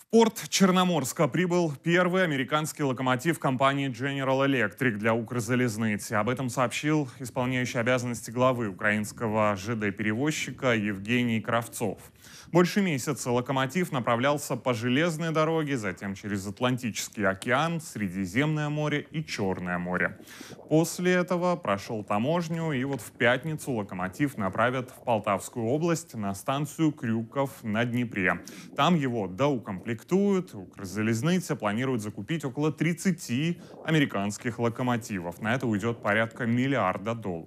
В порт Черноморска прибыл первый американский локомотив компании General Electric для Укрзалезницы. Об этом сообщил исполняющий обязанности главы украинского ЖД-перевозчика Евгений Кравцов. Больше месяца локомотив направлялся по железной дороге, затем через Атлантический океан, Средиземное море и Черное море. После этого прошел таможню, и вот в пятницу локомотив направят в Полтавскую область на станцию Крюков на Днепре. Там его доукомплектуют. Укрзалезница планирует закупить около 30 американских локомотивов. На это уйдет порядка $1 миллиарда.